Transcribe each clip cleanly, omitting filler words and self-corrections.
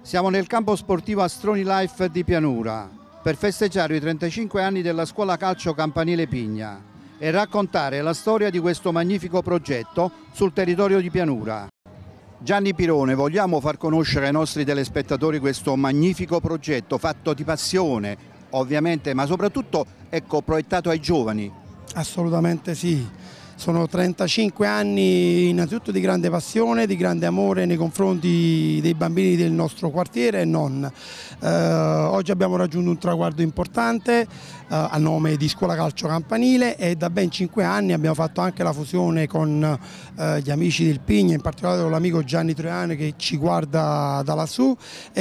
Siamo nel campo sportivo Astroni Life di Pianura per festeggiare i 35 anni della scuola calcio campanile Pigna e raccontare la storia di questo magnifico progetto sul territorio di Pianura. Gianni Pirone, vogliamo far conoscere ai nostri telespettatori questo magnifico progetto fatto di passione, ovviamente, ma soprattutto proiettato ai giovani? Assolutamente sì. Sono 35 anni innanzitutto di grande passione, di grande amore nei confronti dei bambini del nostro quartiere e non. Oggi abbiamo raggiunto un traguardo importante a nome di Scuola Calcio Campanile e da ben 5 anni abbiamo fatto anche la fusione con gli amici del Pigna, in particolare con l'amico Gianni Troiano che ci guarda da lassù,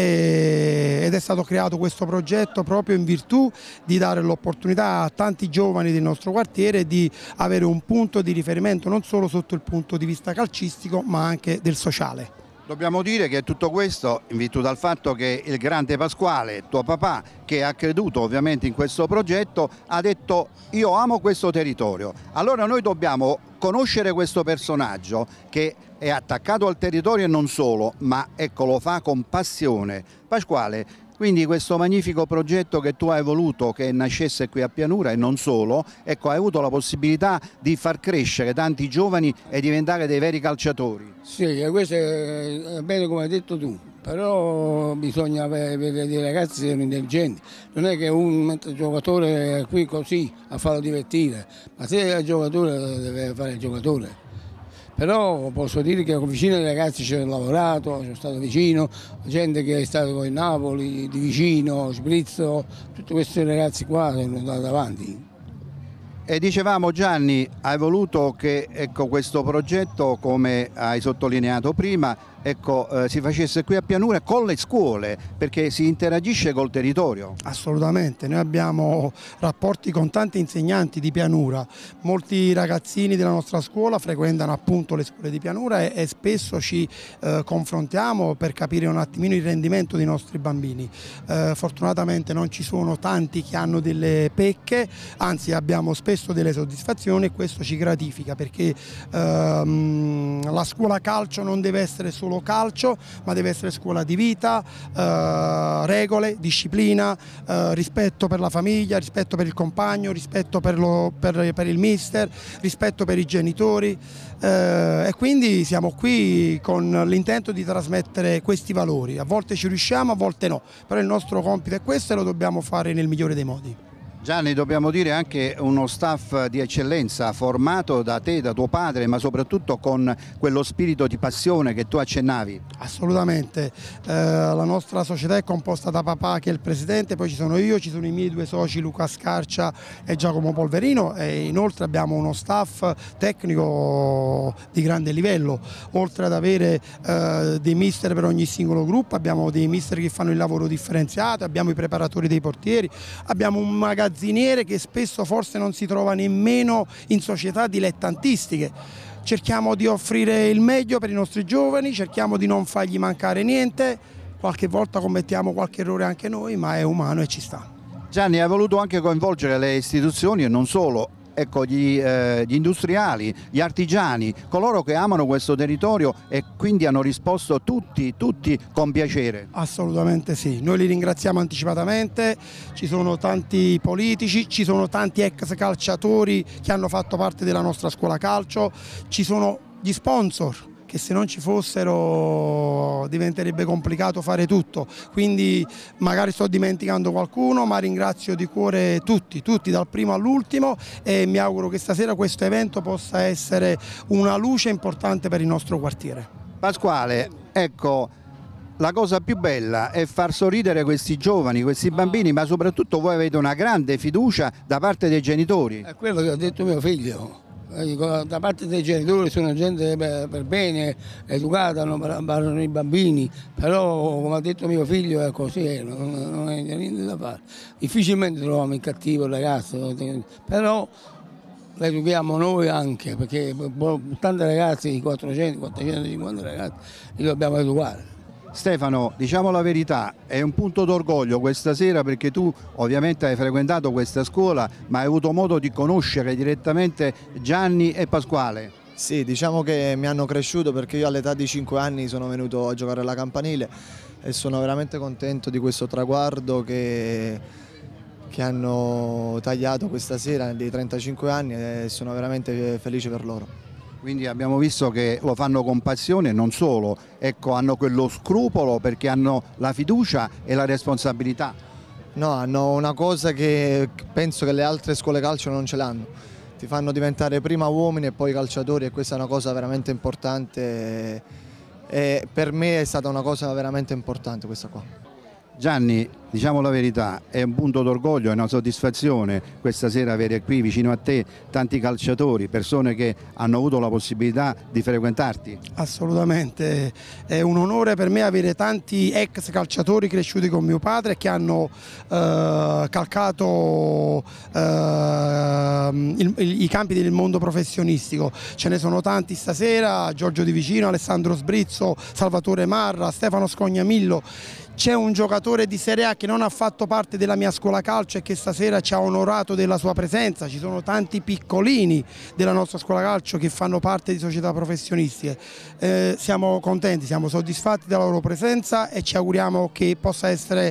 ed è stato creato questo progetto proprio in virtù di dare l'opportunità a tanti giovani del nostro quartiere di avere un punto di riferimento non solo sotto il punto di vista calcistico ma anche del sociale. Dobbiamo dire che tutto questo in virtù dal fatto che il grande Pasquale, tuo papà, che ha creduto ovviamente in questo progetto, ha detto: io amo questo territorio. Allora noi dobbiamo conoscere questo personaggio che è attaccato al territorio e non solo, ma lo fa con passione. Pasquale, quindi questo magnifico progetto che tu hai voluto che nascesse qui a Pianura e non solo, hai avuto la possibilità di far crescere tanti giovani e diventare dei veri calciatori. Sì, questo è bene come hai detto tu, però bisogna avere dei ragazzi che sono intelligenti, non è che un giocatore è qui così a farlo divertire, ma se è il giocatore deve fare il giocatore. Però posso dire che vicino ai ragazzi ci ho lavorato, sono stato vicino, gente che è stata con il Napoli, di vicino, Sprizzo, tutti questi ragazzi qua sono andati avanti. E dicevamo, Gianni, hai voluto che questo progetto, come hai sottolineato prima, si facesse qui a Pianura con le scuole, perché si interagisce col territorio. Assolutamente, noi abbiamo rapporti con tanti insegnanti di Pianura, molti ragazzini della nostra scuola frequentano appunto le scuole di Pianura e spesso ci confrontiamo per capire un attimino il rendimento dei nostri bambini. Fortunatamente non ci sono tanti che hanno delle pecche, anzi abbiamo spesso delle soddisfazioni e questo ci gratifica perché la scuola calcio non deve essere solo calcio, ma deve essere scuola di vita, regole, disciplina, rispetto per la famiglia, rispetto per il compagno, rispetto per il mister, rispetto per i genitori, e quindi siamo qui con l'intento di trasmettere questi valori. A volte ci riusciamo, a volte no, però il nostro compito è questo e lo dobbiamo fare nel migliore dei modi. Gianni, dobbiamo dire anche uno staff di eccellenza formato da te, da tuo padre, ma soprattutto con quello spirito di passione che tu accennavi. Assolutamente, la nostra società è composta da papà che è il presidente, poi ci sono io, ci sono i miei due soci Luca Scarcia e Giacomo Polverino e inoltre abbiamo uno staff tecnico di grande livello, oltre ad avere dei mister per ogni singolo gruppo, abbiamo dei mister che fanno il lavoro differenziato, abbiamo i preparatori dei portieri, abbiamo un magazziniere che spesso forse non si trova nemmeno in società dilettantistiche. Cerchiamo di offrire il meglio per i nostri giovani, cerchiamo di non fargli mancare niente, qualche volta commettiamo qualche errore anche noi, ma è umano e ci sta. Gianni, hai voluto anche coinvolgere le istituzioni e non solo, gli industriali, gli artigiani, coloro che amano questo territorio e quindi hanno risposto tutti con piacere. Assolutamente sì, noi li ringraziamo anticipatamente, ci sono tanti politici, ci sono tanti ex calciatori che hanno fatto parte della nostra scuola calcio, ci sono gli sponsor che se non ci fossero diventerebbe complicato fare tutto, quindi magari sto dimenticando qualcuno, ma ringrazio di cuore tutti dal primo all'ultimo e mi auguro che stasera questo evento possa essere una luce importante per il nostro quartiere. Pasquale, la cosa più bella è far sorridere questi giovani, questi bambini, ma soprattutto voi avete una grande fiducia da parte dei genitori. È quello che ha detto mio figlio. Da parte dei genitori sono gente per bene, educata, parlano i bambini, però come ha detto mio figlio è così, non è niente da fare. Difficilmente troviamo il cattivo ragazzo, però lo educhiamo noi anche, perché tanti ragazzi di 450 ragazzi li dobbiamo educare. Stefano, diciamo la verità, è un punto d'orgoglio questa sera perché tu ovviamente hai frequentato questa scuola ma hai avuto modo di conoscere direttamente Gianni e Pasquale. Sì, diciamo che mi hanno cresciuto perché io all'età di 5 anni sono venuto a giocare alla campanile e sono veramente contento di questo traguardo che hanno tagliato questa sera dei 35 anni e sono veramente felice per loro. Quindi abbiamo visto che lo fanno con passione e non solo, ecco, hanno quello scrupolo perché hanno la fiducia e la responsabilità. No, hanno una cosa che penso che le altre scuole calcio non ce l'hanno. Ti fanno diventare prima uomini e poi calciatori e questa è una cosa veramente importante e per me è stata una cosa veramente importante questa qua. Gianni, diciamo la verità, è un punto d'orgoglio, è una soddisfazione questa sera avere qui vicino a te tanti calciatori, persone che hanno avuto la possibilità di frequentarti. Assolutamente, è un onore per me avere tanti ex calciatori cresciuti con mio padre che hanno calcato i campi del mondo professionistico. Ce ne sono tanti stasera: Giorgio Di Vicino, Alessandro Sbrizzo, Salvatore Marra, Stefano Scognamillo. C'è un giocatore di Serie A che non ha fatto parte della mia scuola calcio e che stasera ci ha onorato della sua presenza. Ci sono tanti piccolini della nostra scuola calcio che fanno parte di società professionistiche. Siamo contenti, siamo soddisfatti della loro presenza e ci auguriamo che possa essere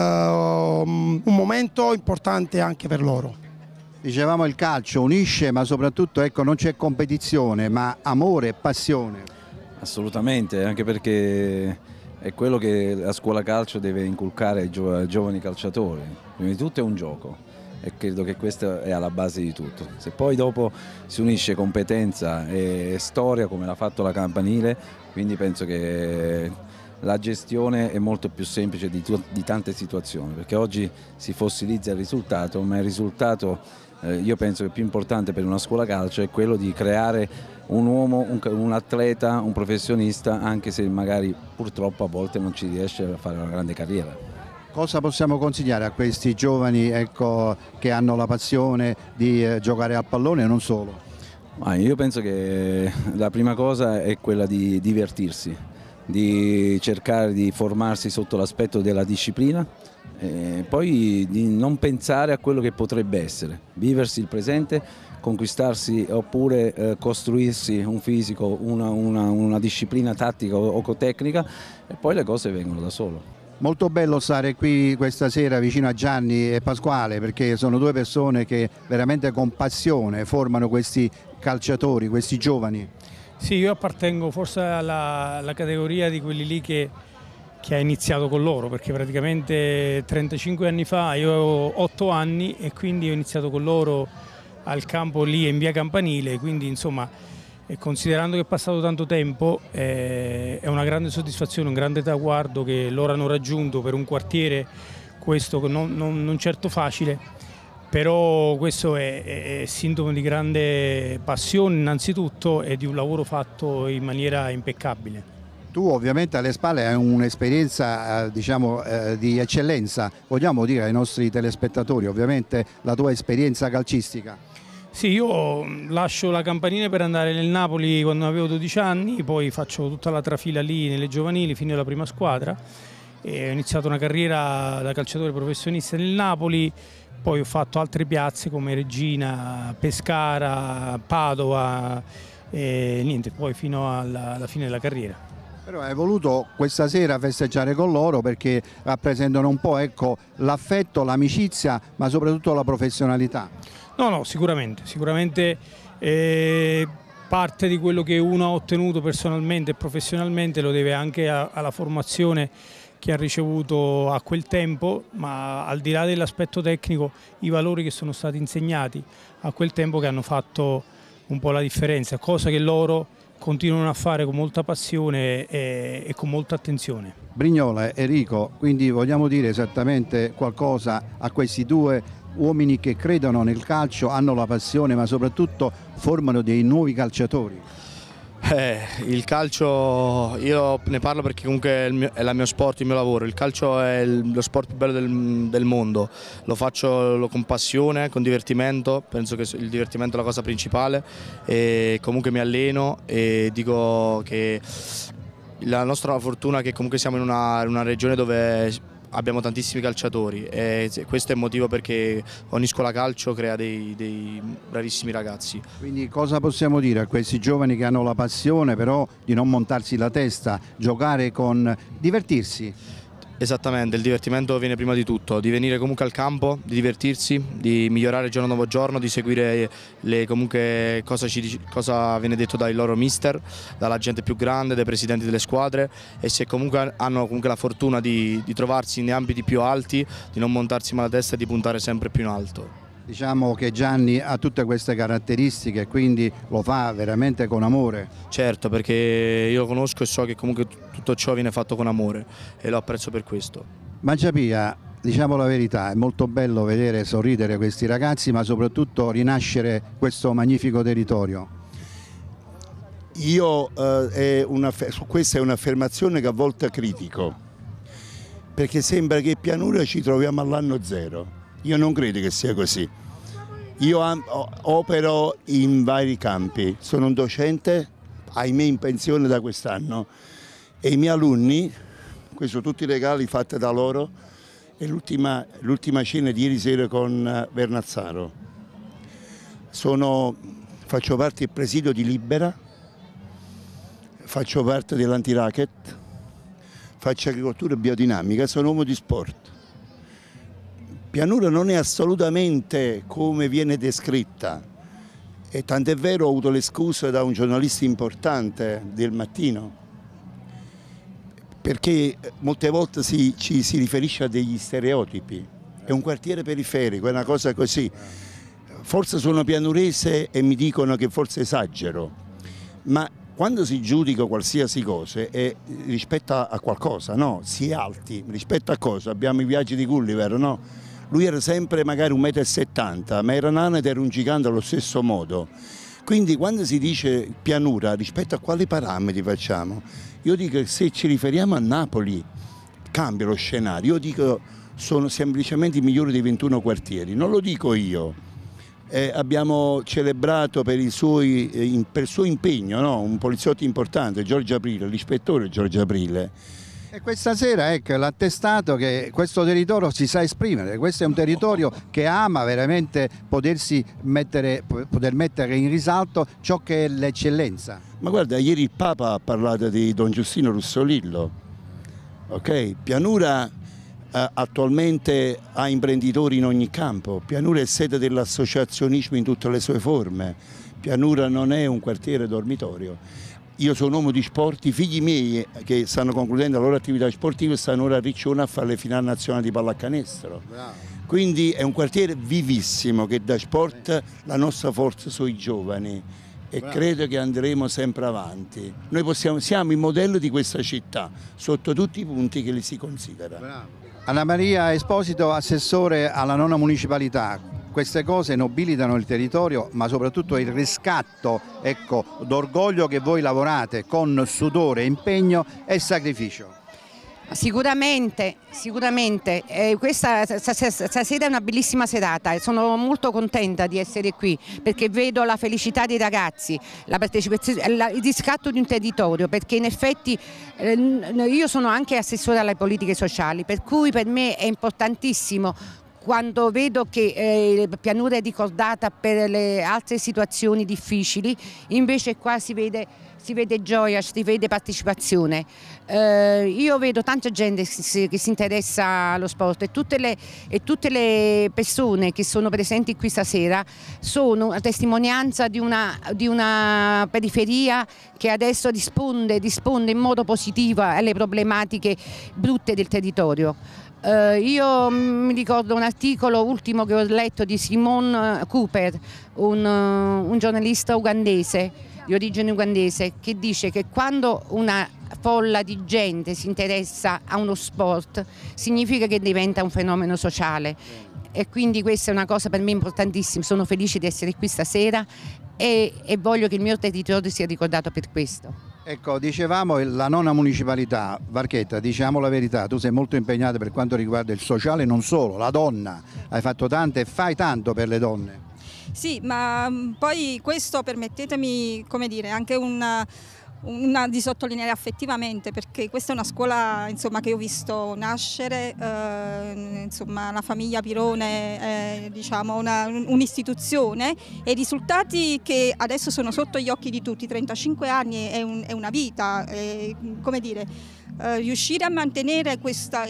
un momento importante anche per loro. Dicevamo il calcio unisce, ma soprattutto ecco, non c'è competizione, ma amore e passione. Assolutamente, anche perché è quello che la scuola calcio deve inculcare ai giovani calciatori. Prima di tutto è un gioco e credo che questo è alla base di tutto. Se poi dopo si unisce competenza e storia come l'ha fatto la Campanile, quindi penso che la gestione è molto più semplice di tante situazioni, perché oggi si fossilizza il risultato, ma il risultato io penso che più importante per una scuola calcio è quello di creare un uomo, un atleta, un professionista, anche se magari purtroppo a volte non ci riesce a fare una grande carriera. Cosa possiamo consigliare a questi giovani ecco, che hanno la passione di giocare a pallone e non solo? Ma io penso che la prima cosa è quella di divertirsi, di cercare di formarsi sotto l'aspetto della disciplina, e poi di non pensare a quello che potrebbe essere, viversi il presente, conquistarsi oppure costruirsi un fisico, una disciplina tattica o tecnica e poi le cose vengono da solo. Molto bello stare qui questa sera vicino a Gianni e Pasquale perché sono due persone che veramente con passione formano questi calciatori, questi giovani. Sì, io appartengo forse alla categoria di quelli lì che ha iniziato con loro, perché praticamente 35 anni fa io avevo 8 anni e quindi ho iniziato con loro al campo lì in via Campanile, quindi insomma considerando che è passato tanto tempo è una grande soddisfazione, un grande traguardo che loro hanno raggiunto per un quartiere, questo non certo facile, però questo è sintomo di grande passione innanzitutto e di un lavoro fatto in maniera impeccabile. Tu ovviamente alle spalle hai un'esperienza diciamo, di eccellenza, vogliamo dire ai nostri telespettatori ovviamente la tua esperienza calcistica. Sì, io lascio la Campanile per andare nel Napoli quando avevo 12 anni, poi faccio tutta la trafila lì nelle giovanili fino alla prima squadra e ho iniziato una carriera da calciatore professionista nel Napoli, poi ho fatto altre piazze come Regina, Pescara, Padova e niente, poi fino alla fine della carriera. Però hai voluto questa sera festeggiare con loro perché rappresentano un po' ecco, l'affetto, l'amicizia, ma soprattutto la professionalità. No, sicuramente parte di quello che uno ha ottenuto personalmente e professionalmente lo deve anche alla formazione che ha ricevuto a quel tempo, ma al di là dell'aspetto tecnico, i valori che sono stati insegnati a quel tempo che hanno fatto un po' la differenza, cosa che loro continuano a fare con molta passione e con molta attenzione. Brignola, Enrico, quindi vogliamo dire esattamente qualcosa a questi due uomini che credono nel calcio, hanno la passione ma soprattutto formano dei nuovi calciatori? Il calcio, io ne parlo perché comunque è il mio sport, il mio lavoro. Il calcio è lo sport più bello del mondo, lo faccio con passione, con divertimento, penso che il divertimento è la cosa principale e comunque mi alleno e dico che la nostra fortuna è che comunque siamo in una regione dove abbiamo tantissimi calciatori e questo è il motivo perché ogni scuola calcio crea dei bravissimi ragazzi. Quindi cosa possiamo dire a questi giovani che hanno la passione però di non montarsi la testa, giocare con, divertirsi? Esattamente, il divertimento viene prima di tutto, di venire comunque al campo, di divertirsi, di migliorare giorno dopo giorno, di seguire comunque cosa viene detto dai loro mister, dalla gente più grande, dai presidenti delle squadre, e se comunque hanno comunque la fortuna di trovarsi in ambiti più alti, di non montarsi mai la testa e di puntare sempre più in alto. Diciamo che Gianni ha tutte queste caratteristiche, quindi lo fa veramente con amore. Certo, perché io lo conosco e so che comunque tutto ciò viene fatto con amore e lo apprezzo per questo. Mangiapia, diciamo la verità, è molto bello vedere sorridere questi ragazzi, ma soprattutto rinascere questo magnifico territorio. Su questa è un'affermazione che a volte critico, perché sembra che Pianura ci troviamo all'anno zero. Io non credo che sia così. Io opero in vari campi, sono un docente, ahimè in pensione da quest'anno, e i miei alunni, questi sono tutti i regali fatti da loro, e l'ultima cena di ieri sera con Vernazzaro. Faccio parte del presidio di Libera, faccio parte dell'Antiracket, faccio agricoltura biodinamica, sono uomo di sport. Pianura non è assolutamente come viene descritta, e tant'è vero ho avuto le scuse da un giornalista importante del Mattino, perché molte volte ci si riferisce a degli stereotipi, è un quartiere periferico, è una cosa così. Forse sono pianurese e mi dicono che forse esagero, ma quando si giudica qualsiasi cosa è rispetto a qualcosa, no? Si è alti, rispetto a cosa? Abbiamo i viaggi di Gulliver, no? Lui era sempre magari 1,70 m, ma era nano ed era un gigante allo stesso modo. Quindi quando si dice pianura, rispetto a quali parametri facciamo? Io dico che se ci riferiamo a Napoli cambia lo scenario. Io dico sono semplicemente i migliori dei 21 quartieri, non lo dico io. Abbiamo celebrato per il suo impegno, no? Un poliziotto importante, Giorgio Aprile, l'ispettore Giorgio Aprile. E questa sera ecco l'attestato che questo territorio si sa esprimere, questo è un territorio che ama veramente poter mettere in risalto ciò che è l'eccellenza. Ma guarda, ieri il Papa ha parlato di Don Giustino Russolillo, ok? Pianura attualmente ha imprenditori in ogni campo, Pianura è sede dell'associazionismo in tutte le sue forme, Pianura non è un quartiere dormitorio. Io sono un uomo di sport, i figli miei che stanno concludendo la loro attività sportiva stanno ora a Riccione a fare le finali nazionali di pallacanestro. Bravo. Quindi è un quartiere vivissimo che dà sport la nostra forza sui giovani e bravo, credo che andremo sempre avanti. Noi siamo il modello di questa città sotto tutti i punti che li si considera. Bravo. Anna Maria Esposito, assessore alla 9ª municipalità. Queste cose nobilitano il territorio, ma soprattutto il riscatto, ecco, d'orgoglio che voi lavorate con sudore, impegno e sacrificio. Sicuramente, questa stasera è una bellissima serata e sono molto contenta di essere qui perché vedo la felicità dei ragazzi, la partecipazione, il riscatto di un territorio, perché in effetti io sono anche assessore alle politiche sociali, per cui per me è importantissimo quando vedo che Pianura è ricordata per le altre situazioni difficili, invece qua si vede gioia, si vede partecipazione. Io vedo tanta gente che si interessa allo sport e tutte le persone che sono presenti qui stasera sono una testimonianza di una periferia che adesso risponde in modo positivo alle problematiche brutte del territorio. Io mi ricordo un articolo ultimo che ho letto di Simon Cooper, un giornalista ugandese, di origine ugandese, che dice che quando una folla di gente si interessa a uno sport significa che diventa un fenomeno sociale e quindi questa è una cosa per me importantissima. Sono felice di essere qui stasera e voglio che il mio territorio sia ricordato per questo. Ecco, dicevamo la 9ª municipalità, Varchetta, diciamo la verità, tu sei molto impegnata per quanto riguarda il sociale, non solo, la donna, hai fatto tanto e fai tanto per le donne. Sì, ma poi questo, permettetemi, come dire, anche di sottolineare affettivamente, perché questa è una scuola, insomma, che ho visto nascere, insomma, la famiglia Pirone è, diciamo, un'istituzione, e i risultati che adesso sono sotto gli occhi di tutti, 35 anni è una vita, come dire, riuscire a mantenere questa,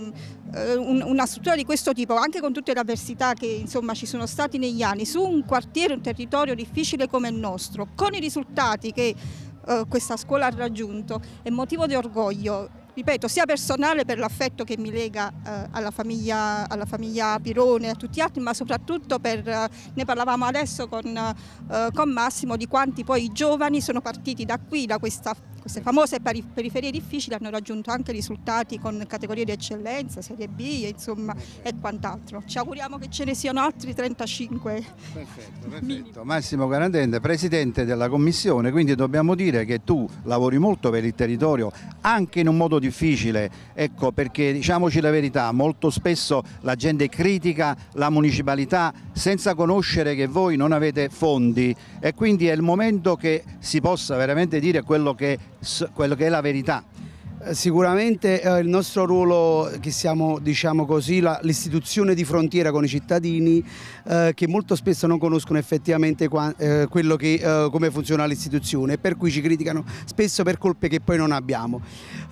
una struttura di questo tipo, anche con tutte le avversità che, insomma, ci sono stati negli anni, su un quartiere, un territorio difficile come il nostro, con i risultati che questa scuola ha raggiunto, è motivo di orgoglio, ripeto, sia personale per l'affetto che mi lega alla famiglia Pirone e a tutti gli altri, ma soprattutto ne parlavamo adesso con Massimo, di quanti poi i giovani sono partiti da qui, da queste famose periferie difficili, hanno raggiunto anche risultati con categorie di eccellenza, Serie B, insomma, e quant'altro. Ci auguriamo che ce ne siano altri 35. Perfetto. Massimo Garantente, presidente della commissione, quindi dobbiamo dire che tu lavori molto per il territorio, anche in un modo difficile, ecco, perché diciamoci la verità, molto spesso la gente critica la municipalità senza conoscere che voi non avete fondi, e quindi è il momento che si possa veramente dire quello che è la verità. Sicuramente il nostro ruolo, che siamo, diciamo così, l'istituzione di frontiera con i cittadini, che molto spesso non conoscono effettivamente quello che, come funziona l'istituzione, per cui ci criticano spesso per colpe che poi non abbiamo.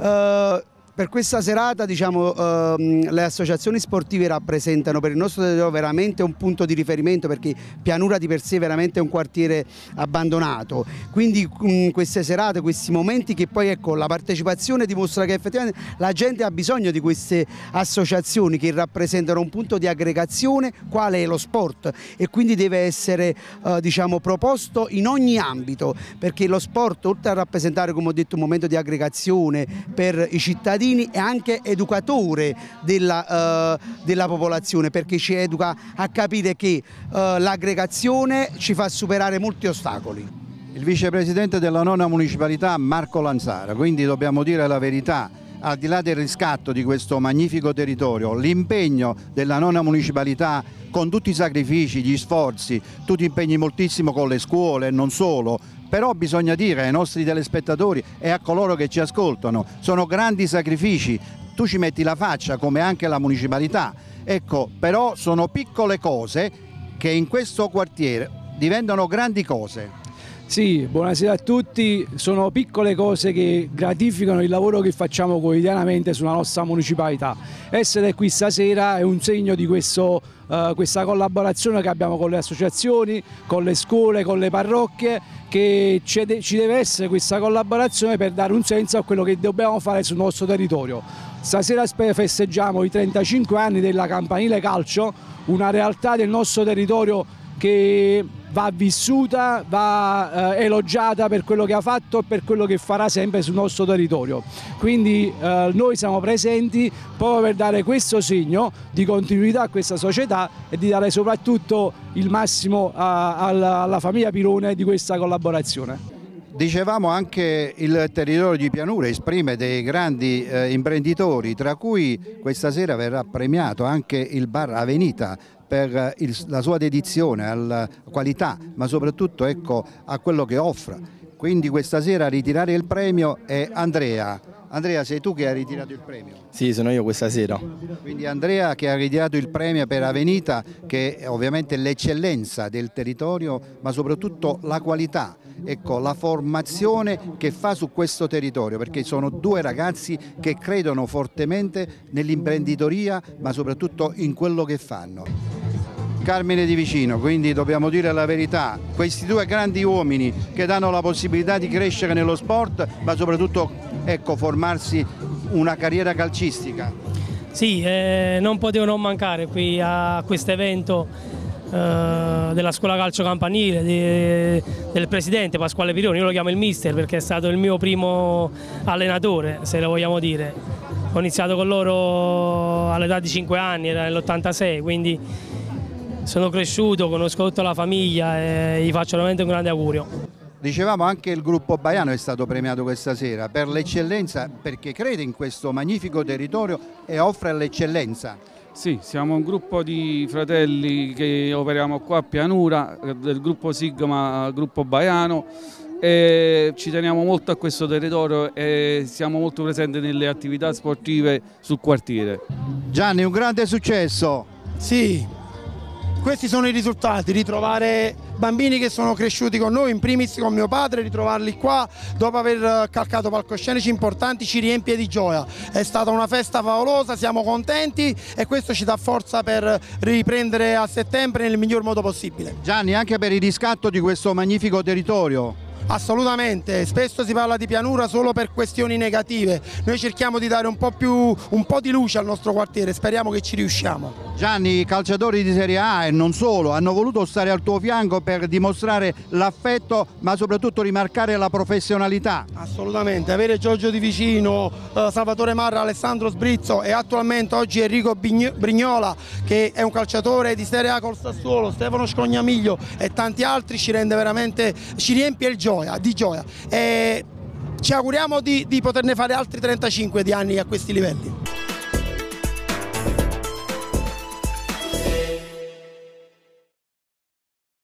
Per questa serata, diciamo, le associazioni sportive rappresentano per il nostro territorio veramente un punto di riferimento, perché Pianura di per sé è veramente un quartiere abbandonato, quindi queste serate, questi momenti che poi, ecco, la partecipazione dimostra che effettivamente la gente ha bisogno di queste associazioni che rappresentano un punto di aggregazione quale è lo sport, e quindi deve essere diciamo, proposto in ogni ambito, perché lo sport, oltre a rappresentare, come ho detto, un momento di aggregazione per i cittadini, è anche educatore della popolazione, perché ci educa a capire che l'aggregazione ci fa superare molti ostacoli. Il vicepresidente della nona municipalità Marco Lanzara, quindi dobbiamo dire la verità, al di là del riscatto di questo magnifico territorio, l'impegno della nona municipalità, con tutti i sacrifici, gli sforzi, tu ti impegni moltissimo con le scuole e non solo, però bisogna dire ai nostri telespettatori e a coloro che ci ascoltano, sono grandi sacrifici, tu ci metti la faccia come anche la municipalità, ecco, però sono piccole cose che in questo quartiere diventano grandi cose. Sì, buonasera a tutti, sono piccole cose che gratificano il lavoro che facciamo quotidianamente sulla nostra municipalità. Essere qui stasera è un segno di questa collaborazione che abbiamo con le associazioni, con le scuole, con le parrocchie, che ci deve essere questa collaborazione per dare un senso a quello che dobbiamo fare sul nostro territorio. Stasera festeggiamo i 35 anni della Campanile Calcio, una realtà del nostro territorio che va vissuta, va elogiata per quello che ha fatto e per quello che farà sempre sul nostro territorio. Quindi noi siamo presenti proprio per dare questo segno di continuità a questa società e di dare soprattutto il massimo alla famiglia Pirone di questa collaborazione. Dicevamo anche il territorio di Pianura esprime dei grandi imprenditori, tra cui questa sera verrà premiato anche il bar Avenita per la sua dedizione alla qualità, ma soprattutto, ecco, a quello che offre. Quindi questa sera a ritirare il premio è Andrea. Andrea, sei tu che hai ritirato il premio? Sì, sono io questa sera. Quindi Andrea che ha ritirato il premio per Avenita, che è ovviamente l'eccellenza del territorio, ma soprattutto la qualità, ecco, la formazione che fa su questo territorio, perché sono due ragazzi che credono fortemente nell'imprenditoria, ma soprattutto in quello che fanno. Carmine Di Vicino, quindi dobbiamo dire la verità, questi due grandi uomini che danno la possibilità di crescere nello sport, ma soprattutto, ecco, formarsi una carriera calcistica. Sì, non potevano mancare qui a questo evento della scuola calcio campanile, del presidente Pasquale Pirone. Io lo chiamo il mister perché è stato il mio primo allenatore, se lo vogliamo dire. Ho iniziato con loro all'età di 5 anni, era nell'86, quindi sono cresciuto, conosco tutta la famiglia e gli faccio veramente un grande augurio. Dicevamo anche il gruppo Baiano è stato premiato questa sera per l'eccellenza, perché crede in questo magnifico territorio e offre l'eccellenza. Sì, siamo un gruppo di fratelli che operiamo qua a Pianura, del gruppo Sigma, gruppo Baiano, e ci teniamo molto a questo territorio e siamo molto presenti nelle attività sportive sul quartiere. Gianni, un grande successo. Sì. Questi sono i risultati, ritrovare bambini che sono cresciuti con noi, in primis con mio padre, ritrovarli qua dopo aver calcato palcoscenici importanti ci riempie di gioia. È stata una festa favolosa, siamo contenti e questo ci dà forza per riprendere a settembre nel miglior modo possibile. Gianni, anche per il riscatto di questo magnifico territorio. Assolutamente, spesso si parla di pianura solo per questioni negative, noi cerchiamo di dare un po' di luce al nostro quartiere, speriamo che ci riusciamo. Gianni, i calciatori di Serie A e non solo hanno voluto stare al tuo fianco per dimostrare l'affetto ma soprattutto rimarcare la professionalità. Assolutamente, avere Giorgio Di Vicino, Salvatore Marra, Alessandro Sbrizzo e attualmente oggi Enrico Brignola che è un calciatore di Serie A col Sassuolo, Stefano Scognamiglio e tanti altri ci rende veramente, ci riempie di gioia e ci auguriamo di poterne fare altri 35 di anni a questi livelli.